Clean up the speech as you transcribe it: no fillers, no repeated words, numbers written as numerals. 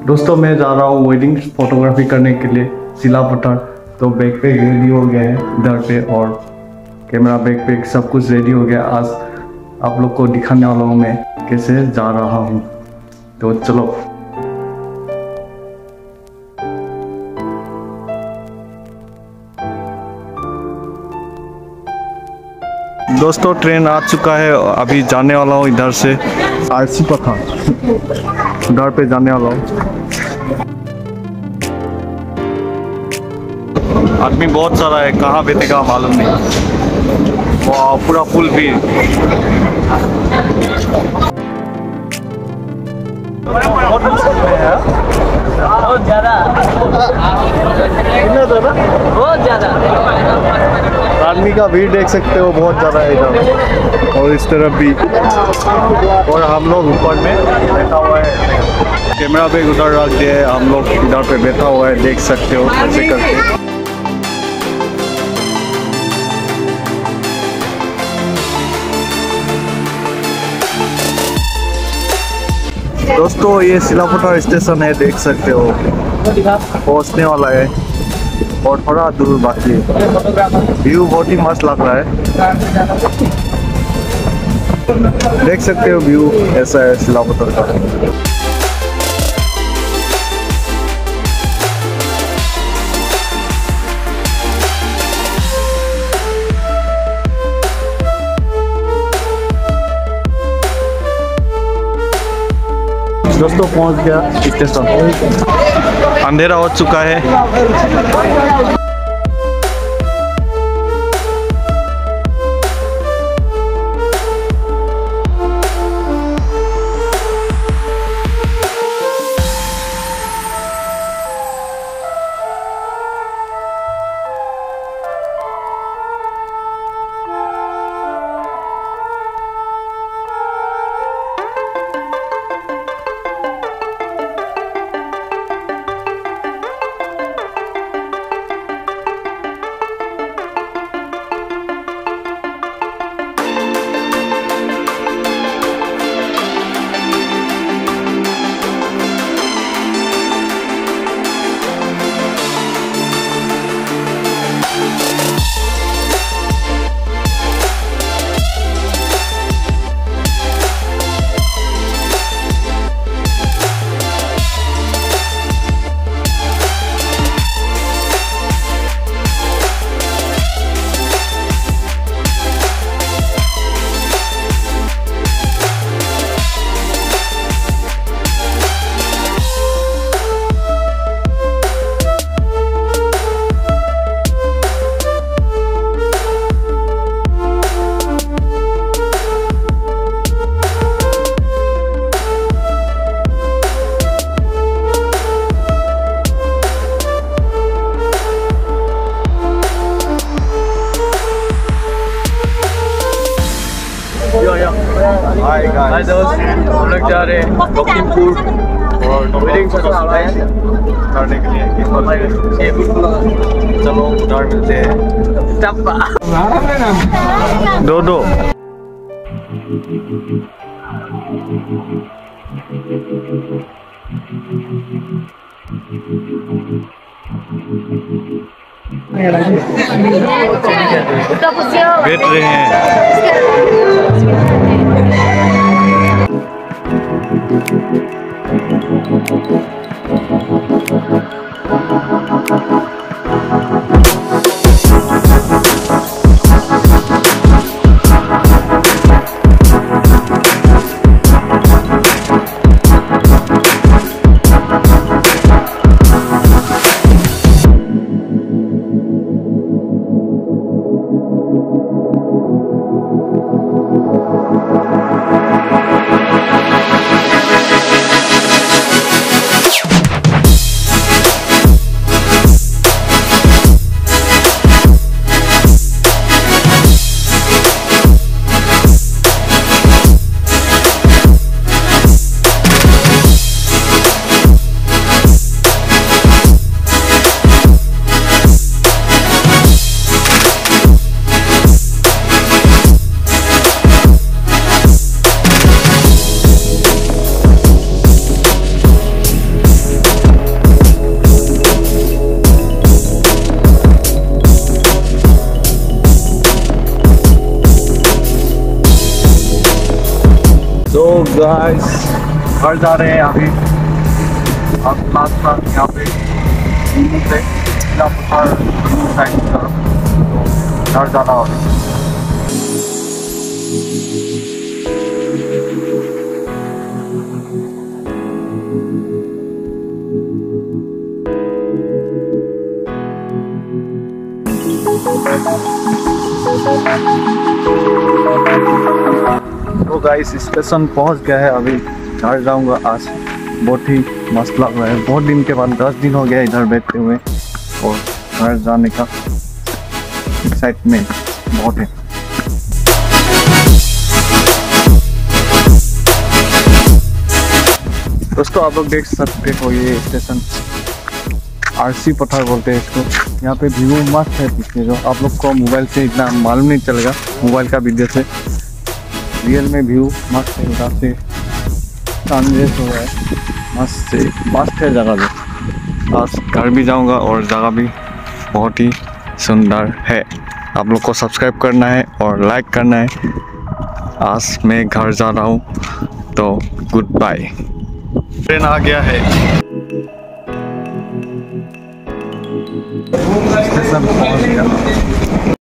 दोस्तों मैं जा रहा हूँ वेडिंग फोटोग्राफी करने के लिए सिलापत्थर। तो बैकपैक रेडी हो गया है इधर पे और कैमरा बैकपैक सब कुछ रेडी हो गया। आज आप लोग को दिखाने वाला हूँ मैं कैसे जा रहा हूँ। तो चलो दोस्तों, ट्रेन आ चुका है। अभी जाने वाला हूँ इधर से आरसी पत्थर इधर पे जाने वाला हूँ। आदमी बहुत सारा है, कहाँ बैठेगा मालूम नहीं। वाह, पूरा पुल भी बहुत ज्यादा आदमी का भीड़ देख सकते हो, बहुत ज़्यादा है इधर और इस तरफ भी। और हम लोग ऊपर में बैठा हुआ है, कैमरा बैग उधर रख दिए, हम लोग इधर पे बैठा हुआ है, देख सकते हो ऐसे करके। दोस्तों ये सिलापत्थर स्टेशन है, देख सकते हो पहुंचने वाला है और थोड़ा दूर बाकी है। व्यू बहुत ही मस्त लग रहा है, देख सकते हो व्यू ऐसा है सिलापत्थर का। दोस्तों पहुंच गया स्टेशन, अंधेरा हो चुका है। हाय दोस्त, हम लोग जा रहे हैं लखीमपुर और वेडिंग फोटोग्राफी करने के लिए। चलो उधर मिलते हैं। दो बैठ रहे हैं। तो गाइस घर जा रहे हैं अभी। अब लास्ट बार यहाँ पे से जिला पठार साइड की तरफ, तो घर जाना होगा। तो गाइस स्टेशन पहुंच गया है, अभी घर जाऊंगा। आज बहुत ही मस्त लग रहा है, बहुत दिन के बाद 10 दिन हो गया इधर बैठते हुए, और घर जाने का एक्साइटमेंट बहुत है। दोस्तों आप लोग देख सकते हो ये स्टेशन आरसी पठार बोलते हैं इसको। यहाँ पे व्यू मस्त है पीछे, जो आप लोग को मोबाइल से इतना मालूम नहीं चलेगा, मोबाइल का वीडियो से। रियल में व्यू मस्त है, इधर से सनराइज हो रहा है, मस्त है जगह भी। आज घर भी जाऊंगा और जगह भी बहुत ही सुंदर है। आप लोग को सब्सक्राइब करना है और लाइक करना है। आज मैं घर जा रहा हूँ, तो गुड बाय। ट्रेन आ गया है, स्टेशन पहुंच गया।